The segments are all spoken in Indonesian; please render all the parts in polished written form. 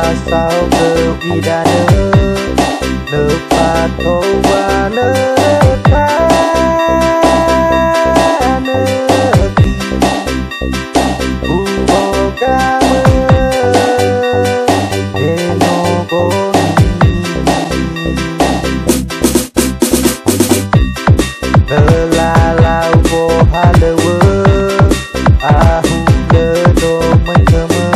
sao cơ vì đã nỡ phạt thâu và nỡ tha nỡ kỳ u ô ca mơ để nó bố nỡ la lao vô hà lơ vơ à hu lơ đô mình thơ mơ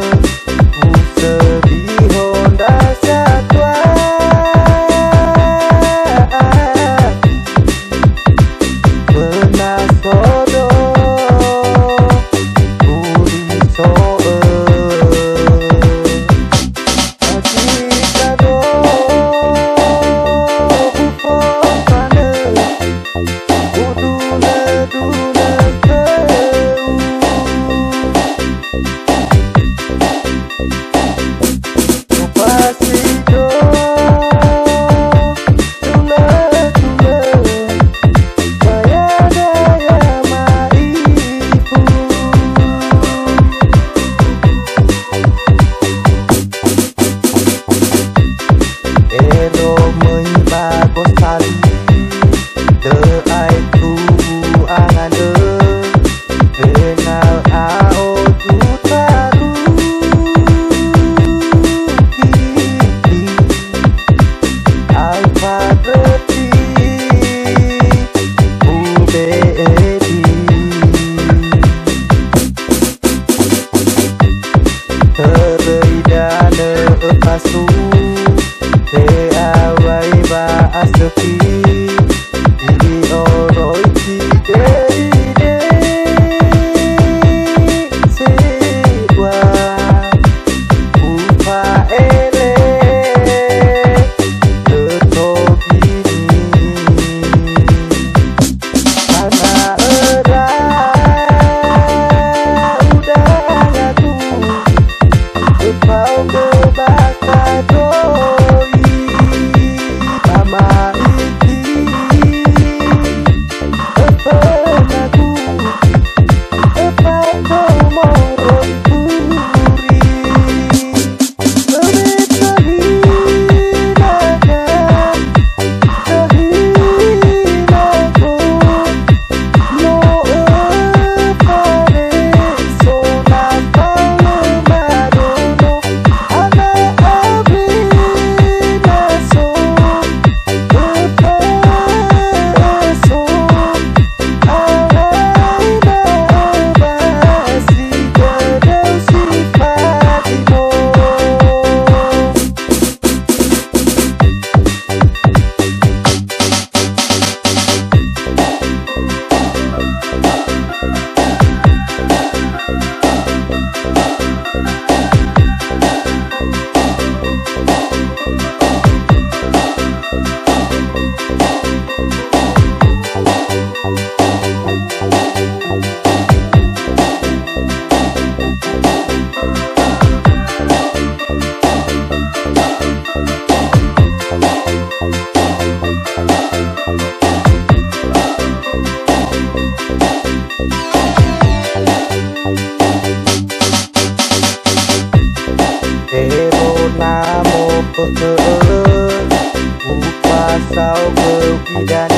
sao cơ vì đã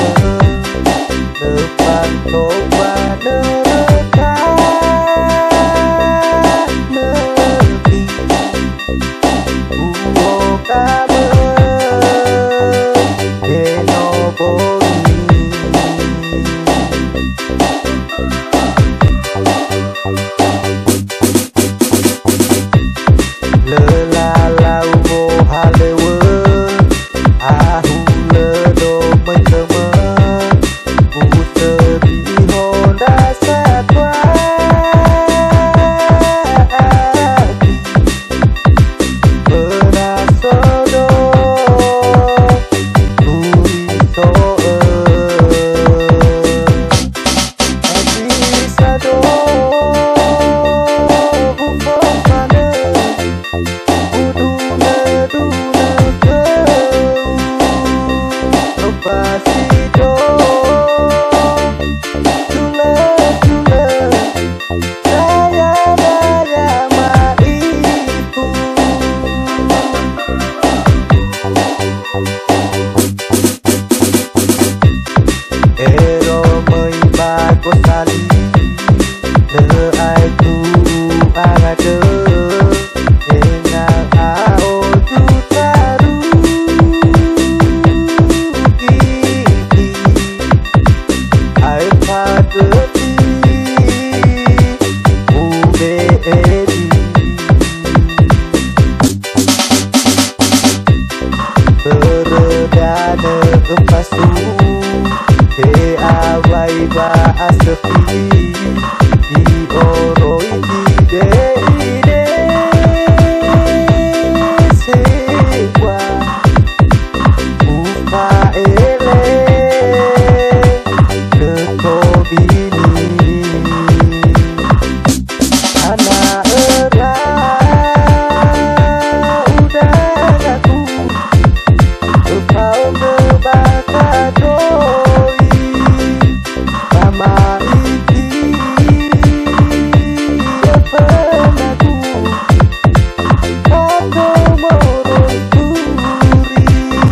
nỡ phạt thâu và nỡ tha nỡ kỳ u ô ca mơ để nó bố lơ la lao vô hà lê vơ à hu lơ đô mình thơ mơ u tơ đi hồn đã xa qua mơ na số đô tu đi số đi xa đô u phố mà nơ u du nơ cơ Despacito, chula, daya, daya, maiku. sepi di oroi ide sewa upa ele ketobini anak era udah aku kau kebakar doi sama iki ya pernah ku foto morong kuri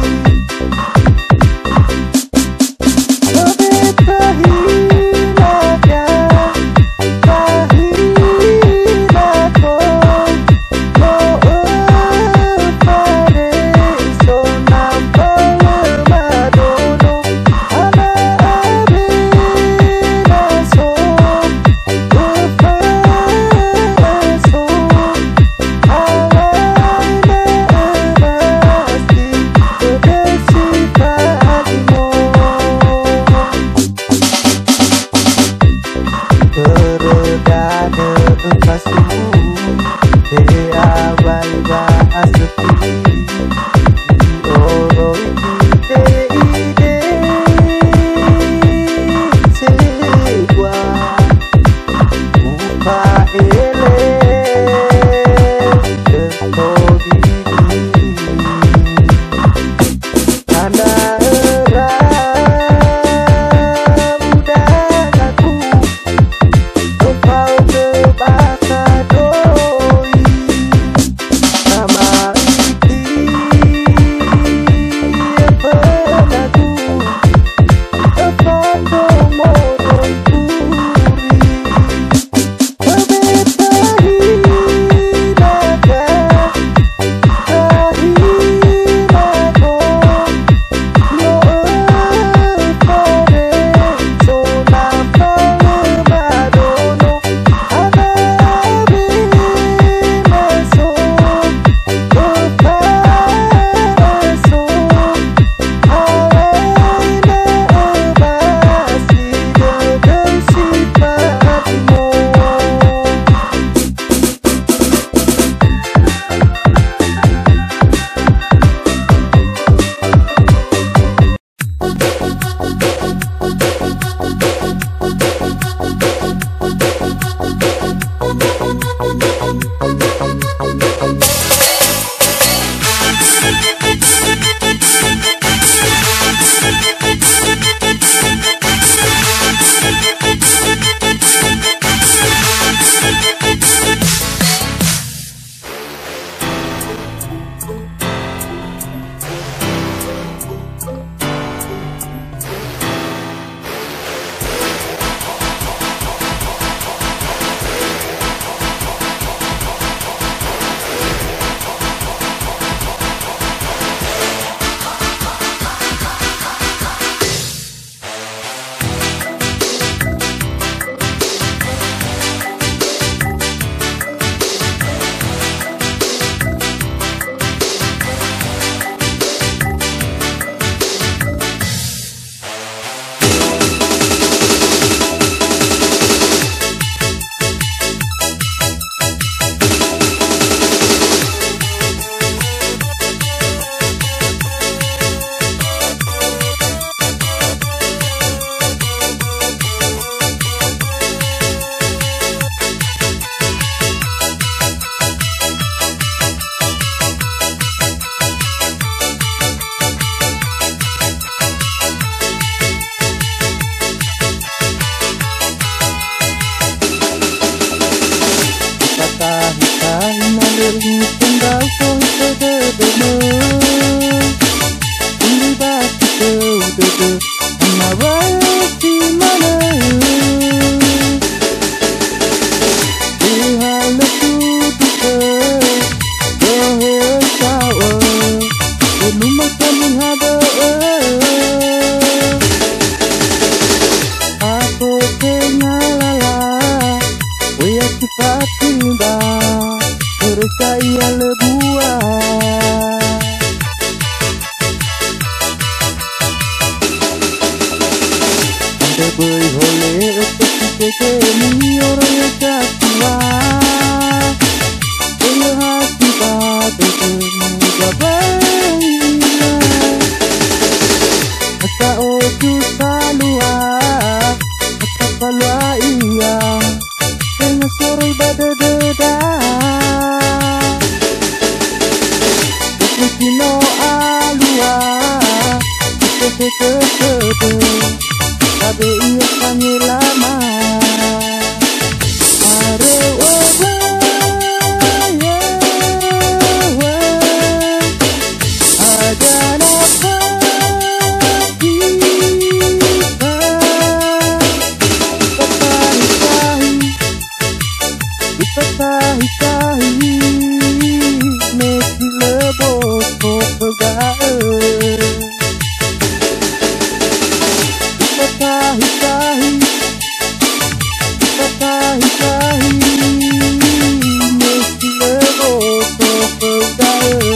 lebih kehilangan kahilako oh pare so nampol madono ana abena so so alaina pasti kedesifatmu keredane pasmu abai sepi oroi ide sewa upa ele ketobini karena era udah aku kau kebakar doi sama iki pernah ku foto morong kuri lebih kehilangan kahilako lo pare so nampol madono ana abena so so alaina pasti kedesifatmu bơi hồ lê Sabe ia sangi lama are ada napa kita dipetahi-tahi mesti lebok pegae dipetahi-tahi mesti lebok pegae.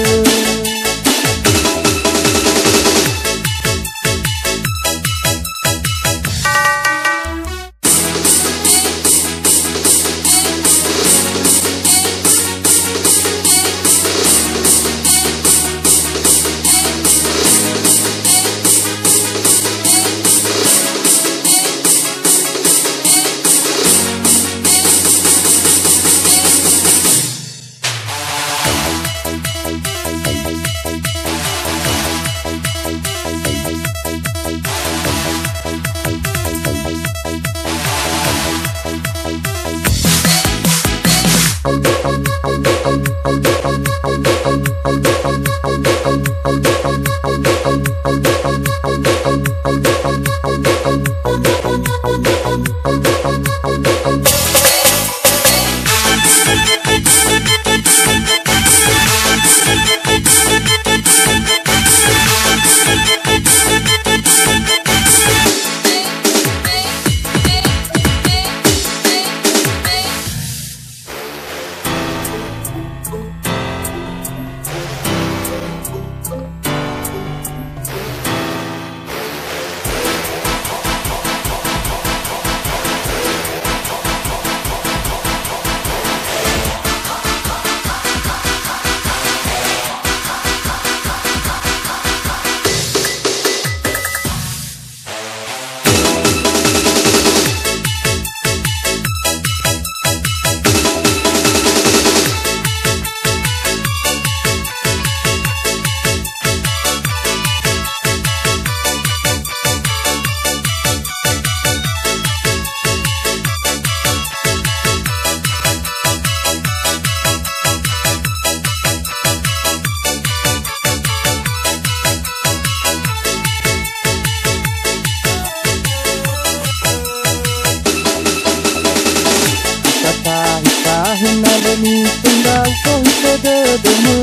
Ni tinggal kau pada demo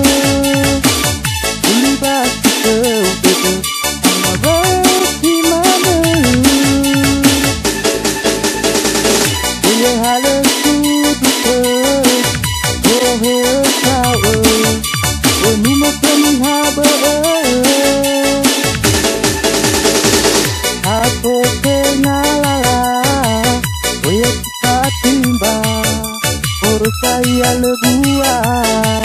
Ulibat kita ubah Amabah di mana Dia halus kuduka Oh kau Oh numa penihaba Aku kenalala Oh ya kita timbang saya lebuah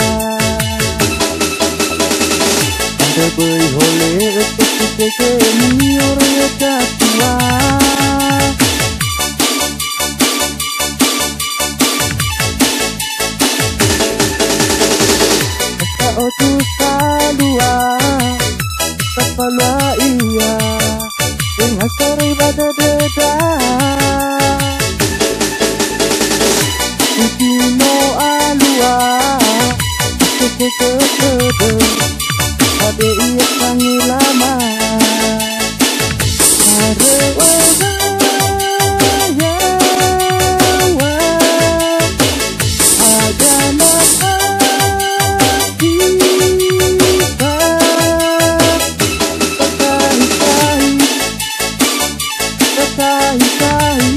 Anda berholeh Ketika kami orang tua Kau tu salua Kepala ia Dengan sore pada dedah Kino alua Kekekekeke Ade ia sangi lama Are ada napa kita Petahi-tahi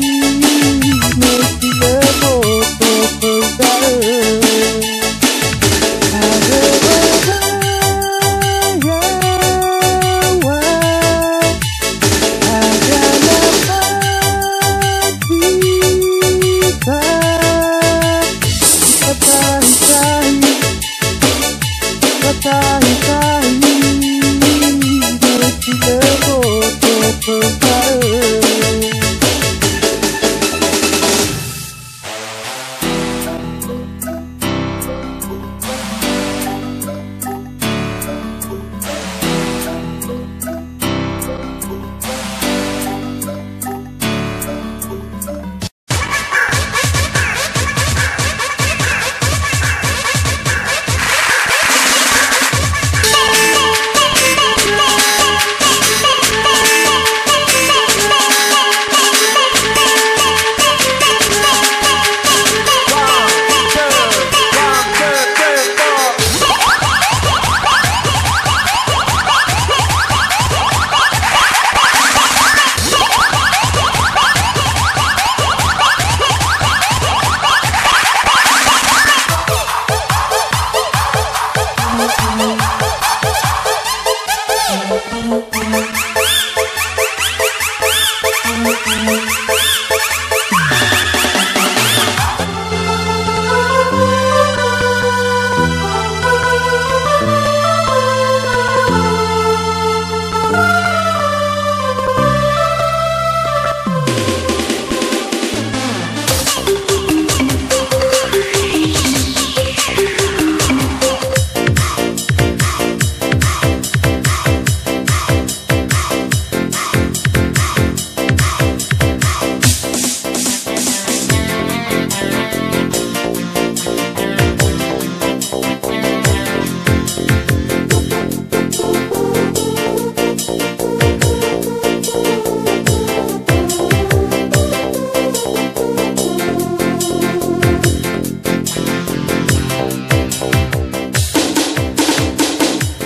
mesti lebok pegae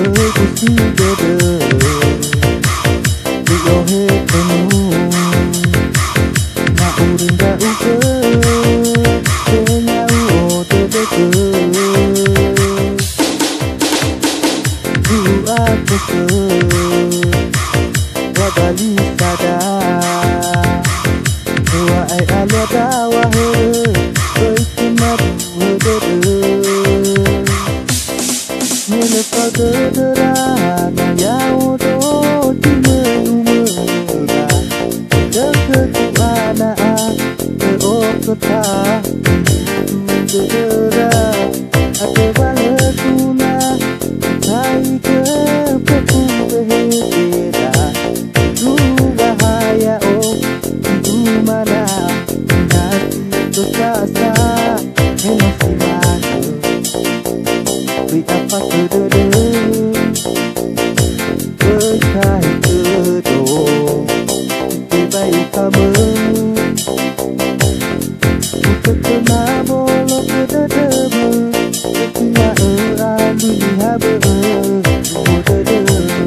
berkusi dada Yohe penuh nak urang dah uke Kenyau o terdeke Dulu aku ke Wabali sadar Dewa ai alia dawa he Berkimat wedede Melekau dedera Nayau do Timenu-menera Deketu anak Beoketa Dedera Ate baletuna Hai ke peku beheda Itu bahaya oh Itu mana Hati berkasa Emosi mana Beri apa kedede Berkait kedua Lebih baik kamu Untuk kena bolok kedede Ketina alu lihabe Kedede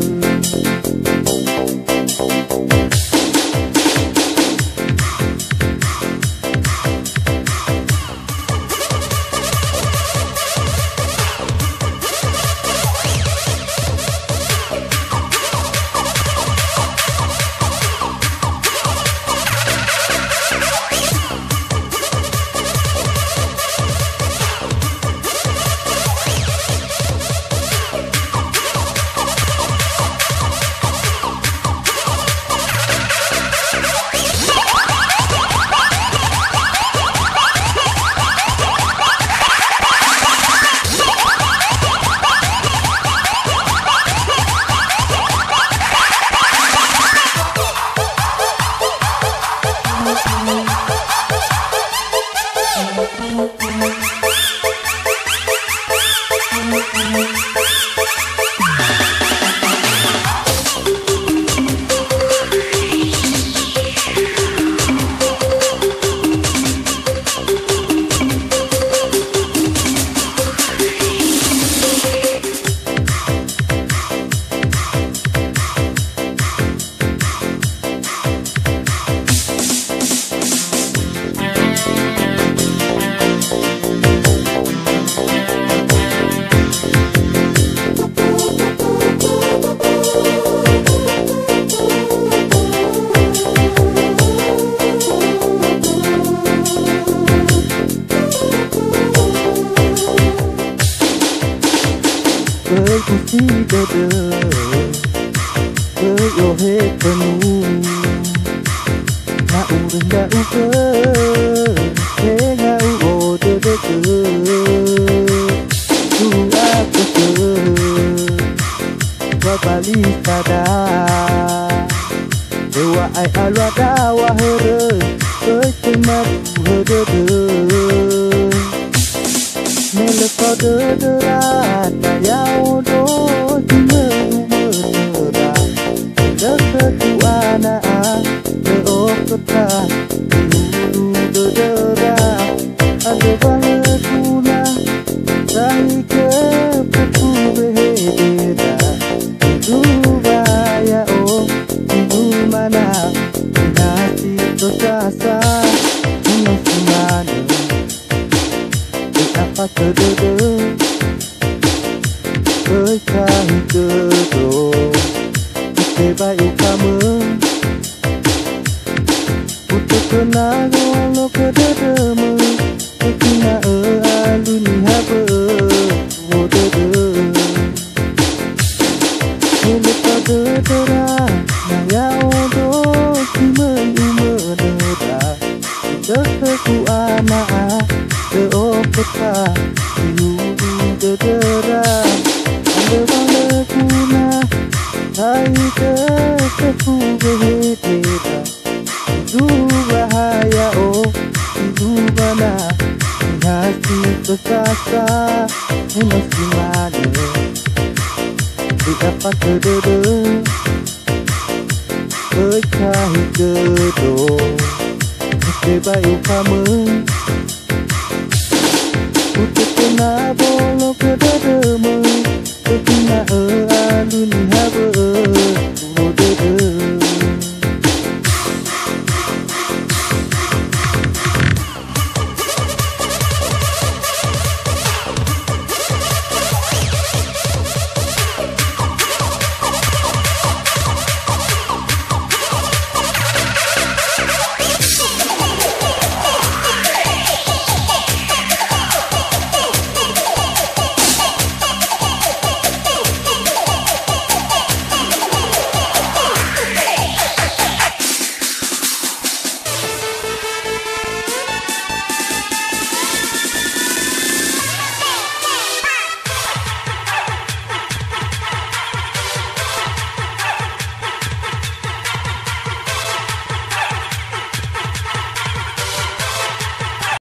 Berkusi dada Beryohe penuh Nak urang dah uke Tengau o dedeke Dulu aku ke Wabali sadar Dewa ai alwa dawa here Berkemat wedede Melekau dedera Nayau do Timenu-menera Deketu anak Beoketa Dulu dedera Ada baletuna Rahi ke peku beheda Itu bahaya oh Itu mana Hati berkasa Emosi mana Apa kedede Berkait kedua Lebih baik kamu Untuk kenal walau kedede Ketina alu nihabe Wodede Melekau dedera Nayau do Timenu-menera Deketu anak Beoketa Dulu dedera Anda baletuna Hai ke peku beheda Itu bahaya oh Itu mana Hati berkasa Emosi mana Betapa kedede Berkait kedua Lebih baik kamu Untuk kena bolok kedede